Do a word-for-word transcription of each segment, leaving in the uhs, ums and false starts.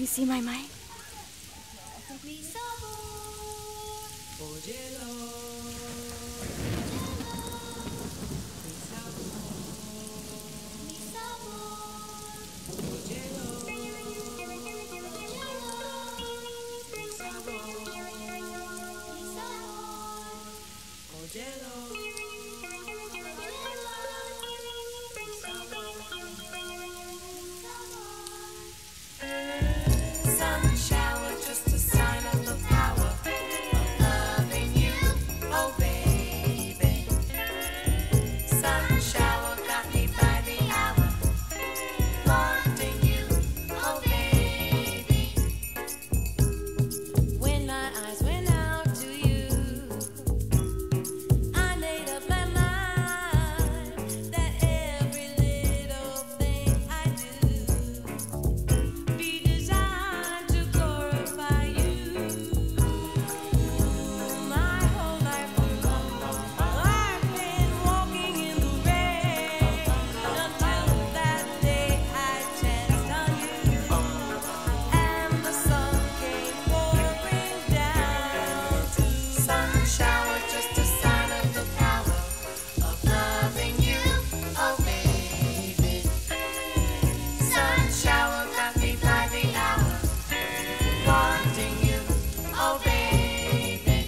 you see my mic? Sunshower, just a sign of the power of loving you, oh baby. Sunshower got me by the hour, wanting you, oh baby. When my eyes went out to you, I made up my mind that every little thing I do be designed to glorify you. My whole life through, I've been walking in the rain until that day I chanced on you, and the sun came pouring down. Sunshower, just a sign of the power of loving you, oh baby. Sunshower got me by the hour, wanting you, oh baby.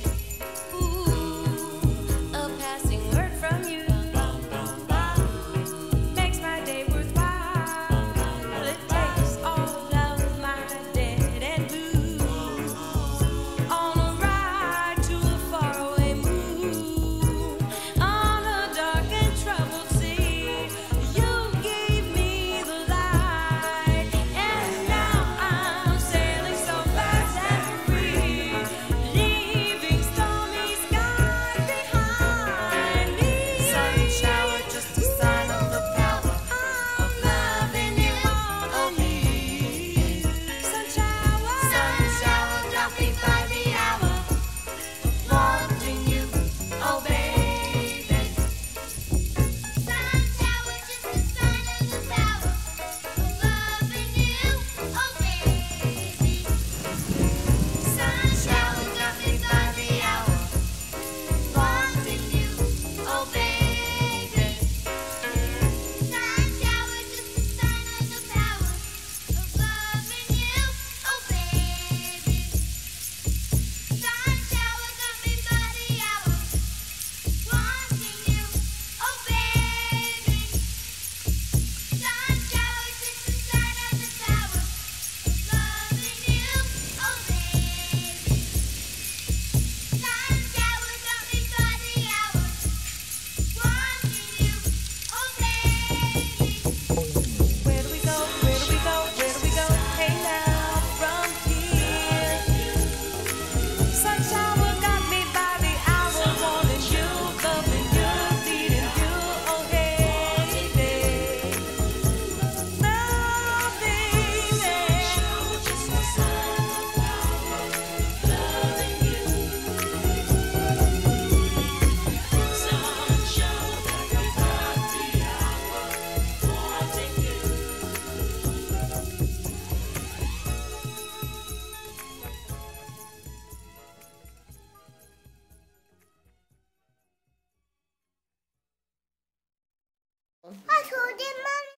Ooh, a passing word from you makes my day worthwhile. It takes all of my dead and blues on a ride to a faraway moon, on a dark and troubled sea. You gave me the light, and now I'm sailing so fast and free, leaving stormy skies behind me. Sunshower, just a sign of the power of loving you, oh baby. Sunshower, sunshower got me by the hour, wanting you, oh baby. Sunshower, just a sign of the power of loving you, oh baby. Sunshower got me by the hour, wanting you, oh baby. Sunshower, just a sign of the power of loving you, oh baby. Sunshower got me by the hour, wanting you, oh baby. Sunshower, just a sign of the power of loving you, oh baby. Sunshower got me by the hour, wanting you, oh baby. Where do we go? Where do we go? Where do we go? Hey now, from here. Sunshower got me by the hour, wanting you, loving you, needing you, oh baby. Loving me. Just a sign of power, loving you. Sunshower got me by the hour, wanting you. I told you, Mom.